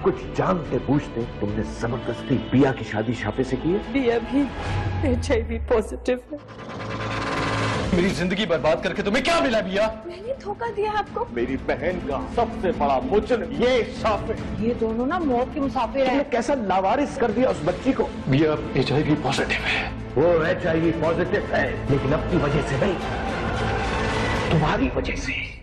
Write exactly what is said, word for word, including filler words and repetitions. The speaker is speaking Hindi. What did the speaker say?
सब कुछ जानते बूझते तुमने जबरदस्ती पिया की शादी शाफे से की है। पिया भी एच आई वी पॉजिटिव है। मेरी जिंदगी बर्बाद करके तुम्हें क्या मिला भैया? मैंने धोखा दिया आपको। मेरी बहन का सबसे बड़ा मुजरिम ये शाफे। ये दोनों ना मौत के मुसाफिर हैं। कैसा लावारिस कर दिया उस बच्ची को। भैया एच आई वी पॉजिटिव है। वो एच आई वी पॉजिटिव है, लेकिन अपनी वजह से नहीं, तुम्हारी वजह से।